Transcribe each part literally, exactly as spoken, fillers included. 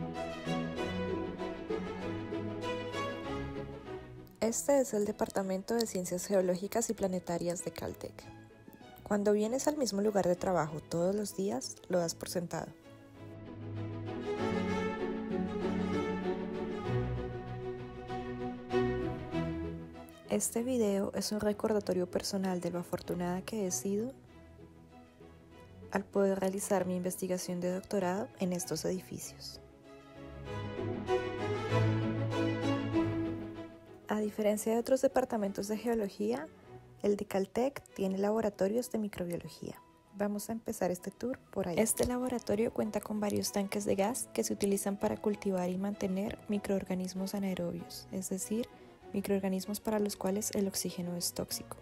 Este es el Departamento de Ciencias Geológicas y Planetarias de Caltech. Cuando vienes al mismo lugar de trabajo todos los días, lo das por sentado. Este video es un recordatorio personal de lo afortunada que he sido al poder realizar mi investigación de doctorado en estos edificios. A diferencia de otros departamentos de geología, el de Caltech tiene laboratorios de microbiología. Vamos a empezar este tour por ahí. Este laboratorio cuenta con varios tanques de gas que se utilizan para cultivar y mantener microorganismos anaerobios, es decir, microorganismos para los cuales el oxígeno es tóxico.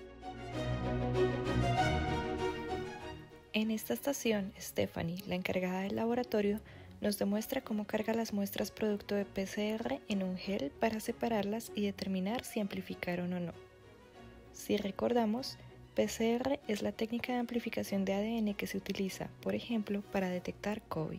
En esta estación, Stephanie, la encargada del laboratorio, nos demuestra cómo carga las muestras producto de P C R en un gel para separarlas y determinar si amplificaron o no. Si recordamos, P C R es la técnica de amplificación de A D N que se utiliza, por ejemplo, para detectar COVID.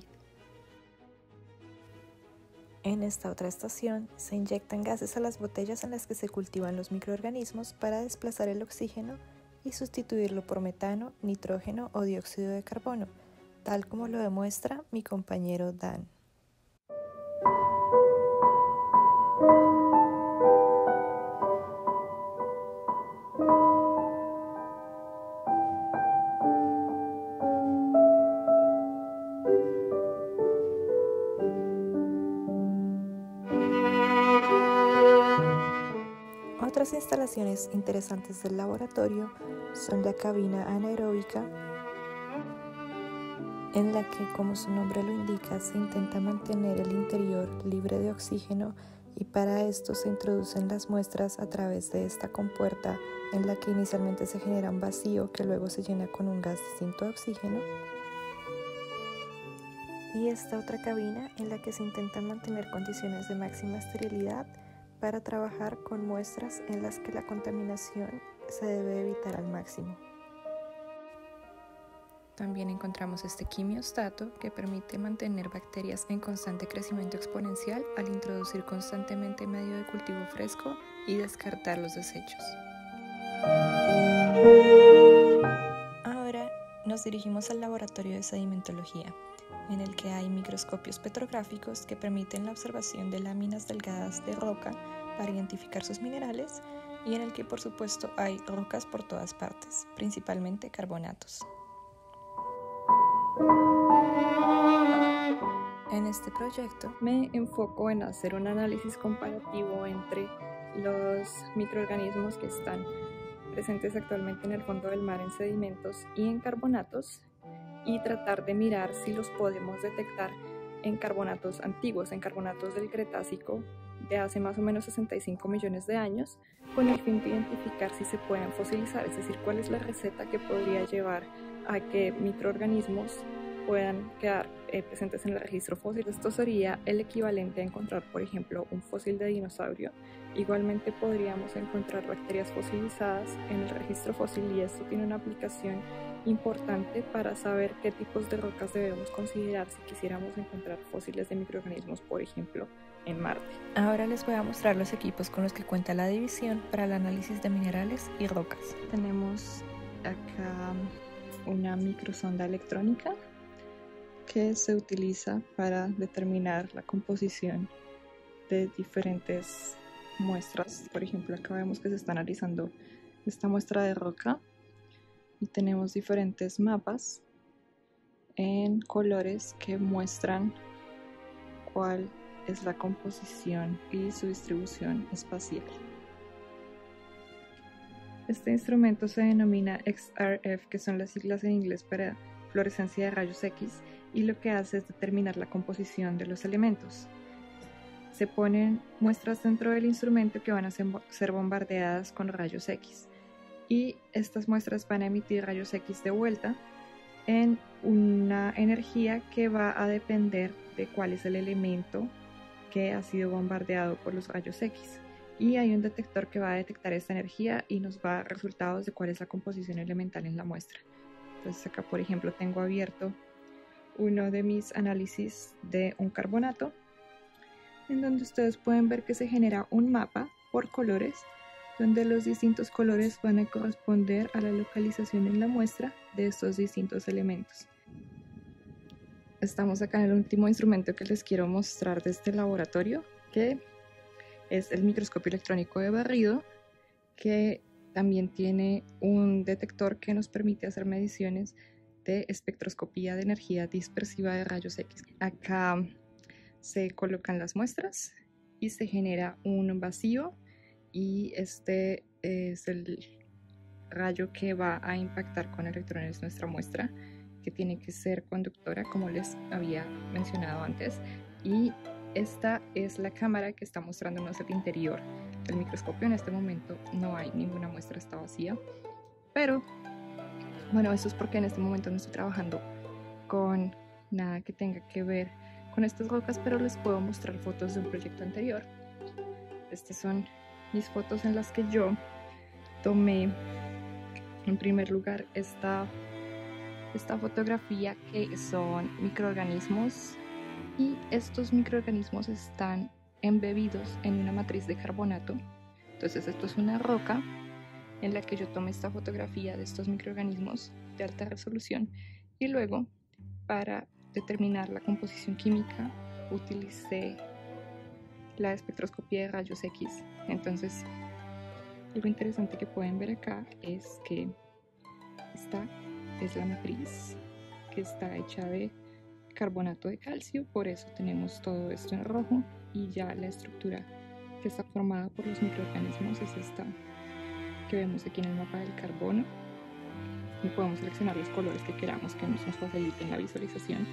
En esta otra estación, se inyectan gases a las botellas en las que se cultivan los microorganismos para desplazar el oxígeno y sustituirlo por metano, nitrógeno o dióxido de carbono, tal como lo demuestra mi compañero Dan. Otras instalaciones interesantes del laboratorio son la cabina anaeróbica, en la que, como su nombre lo indica, se intenta mantener el interior libre de oxígeno y para esto se introducen las muestras a través de esta compuerta en la que inicialmente se genera un vacío que luego se llena con un gas distinto a oxígeno. Y esta otra cabina en la que se intentan mantener condiciones de máxima esterilidad para trabajar con muestras en las que la contaminación se debe evitar al máximo. También encontramos este quimiostato que permite mantener bacterias en constante crecimiento exponencial al introducir constantemente medio de cultivo fresco y descartar los desechos. Ahora nos dirigimos al laboratorio de sedimentología, en el que hay microscopios petrográficos que permiten la observación de láminas delgadas de roca para identificar sus minerales y en el que por supuesto hay rocas por todas partes, principalmente carbonatos. En este proyecto me enfoco en hacer un análisis comparativo entre los microorganismos que están presentes actualmente en el fondo del mar en sedimentos y en carbonatos y tratar de mirar si los podemos detectar en carbonatos antiguos, en carbonatos del Cretácico de hace más o menos sesenta y cinco millones de años, con el fin de identificar si se pueden fosilizar, es decir, cuál es la receta que podría llevar a que microorganismos puedan quedar eh, presentes en el registro fósil. Esto sería el equivalente a encontrar, por ejemplo, un fósil de dinosaurio. Igualmente podríamos encontrar bacterias fosilizadas en el registro fósil y esto tiene una aplicación importante para saber qué tipos de rocas debemos considerar si quisiéramos encontrar fósiles de microorganismos, por ejemplo, en Marte. Ahora les voy a mostrar los equipos con los que cuenta la división para el análisis de minerales y rocas. Tenemos acá una microsonda electrónica que se utiliza para determinar la composición de diferentes muestras. Por ejemplo, acá vemos que se está analizando esta muestra de roca y tenemos diferentes mapas en colores que muestran cuál es la composición y su distribución espacial. Este instrumento se denomina X R F, que son las siglas en inglés para fluorescencia de rayos X, y lo que hace es determinar la composición de los elementos. Se ponen muestras dentro del instrumento que van a ser bombardeadas con rayos X y estas muestras van a emitir rayos X de vuelta en una energía que va a depender de cuál es el elemento que ha sido bombardeado por los rayos X. Y hay un detector que va a detectar esta energía y nos va a dar resultados de cuál es la composición elemental en la muestra. Entonces acá, por ejemplo, tengo abierto uno de mis análisis de un carbonato, en donde ustedes pueden ver que se genera un mapa por colores, donde los distintos colores van a corresponder a la localización en la muestra de estos distintos elementos. Estamos acá en el último instrumento que les quiero mostrar de este laboratorio, que es el microscopio electrónico de barrido, que también tiene un detector que nos permite hacer mediciones de espectroscopía de energía dispersiva de rayos X. Acá se colocan las muestras y se genera un vacío, y este es el rayo que va a impactar con electrones nuestra muestra, que tiene que ser conductora, como les había mencionado antes, y esta es la cámara que está mostrándonos el interior del microscopio. En este momento no hay ninguna muestra, está vacía, pero bueno, eso es porque en este momento no estoy trabajando con nada que tenga que ver con estas rocas, pero les puedo mostrar fotos de un proyecto anterior. Estas son mis fotos en las que yo tomé en primer lugar esta, esta fotografía, que son microorganismos, y estos microorganismos están embebidos en una matriz de carbonato. Entonces esto es una roca en la que yo tomé esta fotografía de estos microorganismos de alta resolución, y luego para determinar la composición química utilicé la espectroscopía de rayos X. Entonces algo interesante que pueden ver acá es que esta es la matriz, que está hecha de carbonato de calcio, por eso tenemos todo esto en rojo, y ya la estructura que está formada por los microorganismos es esta que vemos aquí en el mapa del carbono, y podemos seleccionar los colores que queramos que nos faciliten la visualización.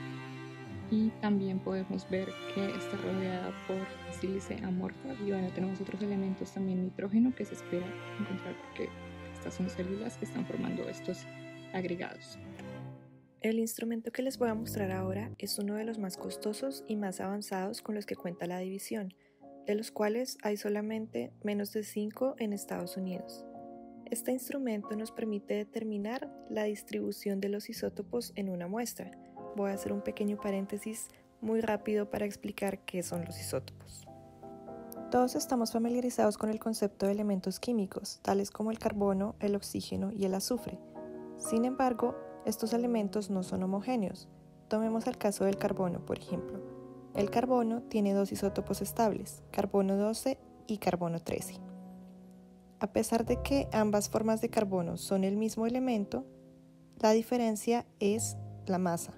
Y también podemos ver que está rodeada por sílice amorfa, y bueno, tenemos otros elementos también, nitrógeno, que se espera encontrar porque estas son células que están formando estos agregados. El instrumento que les voy a mostrar ahora es uno de los más costosos y más avanzados con los que cuenta la división, de los cuales hay solamente menos de cinco en Estados Unidos. Este instrumento nos permite determinar la distribución de los isótopos en una muestra. Voy a hacer un pequeño paréntesis muy rápido para explicar qué son los isótopos. Todos estamos familiarizados con el concepto de elementos químicos, tales como el carbono, el oxígeno y el azufre. Sin embargo, estos elementos no son homogéneos. Tomemos el caso del carbono, por ejemplo. El carbono tiene dos isótopos estables, carbono doce y carbono trece. A pesar de que ambas formas de carbono son el mismo elemento, la diferencia es la masa.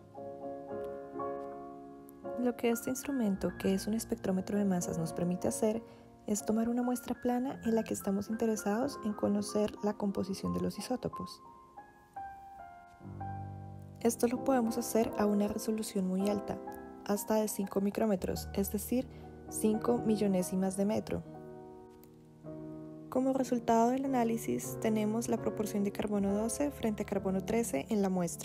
Lo que este instrumento, que es un espectrómetro de masas, nos permite hacer es tomar una muestra plana en la que estamos interesados en conocer la composición de los isótopos. Esto lo podemos hacer a una resolución muy alta, hasta de cinco micrómetros, es decir, cinco millonésimas de metro. Como resultado del análisis, tenemos la proporción de carbono doce frente a carbono trece en la muestra.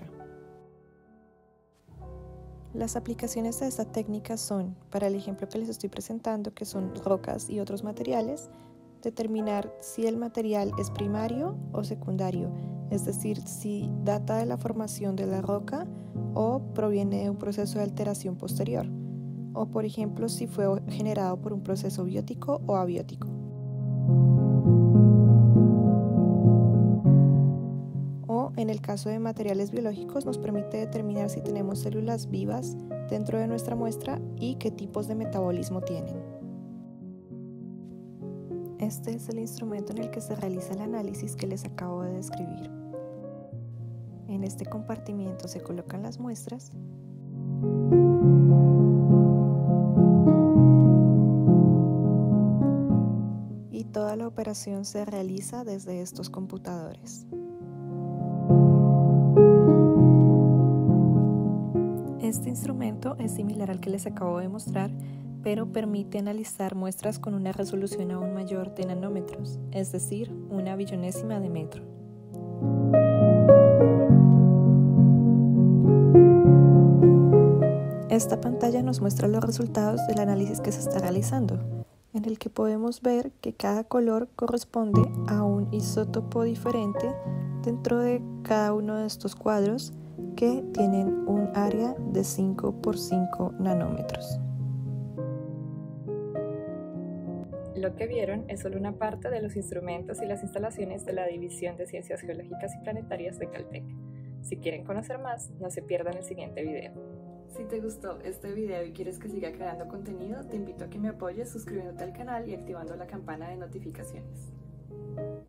Las aplicaciones de esta técnica son, para el ejemplo que les estoy presentando, que son rocas y otros materiales, determinar si el material es primario o secundario, es decir, si data de la formación de la roca o proviene de un proceso de alteración posterior, o por ejemplo si fue generado por un proceso biótico o abiótico. O en el caso de materiales biológicos nos permite determinar si tenemos células vivas dentro de nuestra muestra y qué tipos de metabolismo tienen. Este es el instrumento en el que se realiza el análisis que les acabo de describir. En este compartimiento se colocan las muestras y toda la operación se realiza desde estos computadores. Este instrumento es similar al que les acabo de mostrar, pero permite analizar muestras con una resolución aún mayor de nanómetros, es decir, una billonésima de metro. Esta pantalla nos muestra los resultados del análisis que se está realizando, en el que podemos ver que cada color corresponde a un isótopo diferente dentro de cada uno de estos cuadros que tienen un área de cinco por cinco nanómetros. Lo que vieron es solo una parte de los instrumentos y las instalaciones de la División de Ciencias Geológicas y Planetarias de Caltech. Si quieren conocer más, no se pierdan el siguiente video. Si te gustó este video y quieres que siga creando contenido, te invito a que me apoyes suscribiéndote al canal y activando la campana de notificaciones.